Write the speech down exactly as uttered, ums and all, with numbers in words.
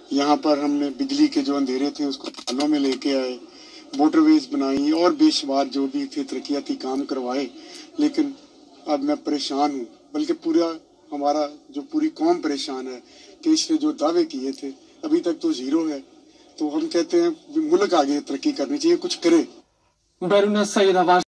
यहाँ पर हमने बिजली के जो अंधेरे थे उसको हालों में लेके आए, मोटरवेज बनाई और बेशुमार जो भी थे तरक्याती काम करवाए। लेकिन अब मैं परेशान हूँ, बल्कि पूरा हमारा जो पूरी कौम परेशान है कि इसने जो दावे किए थे अभी तक तो जीरो है। तो हम कहते हैं मुल्क आगे तरक्की करनी चाहिए, कुछ करे।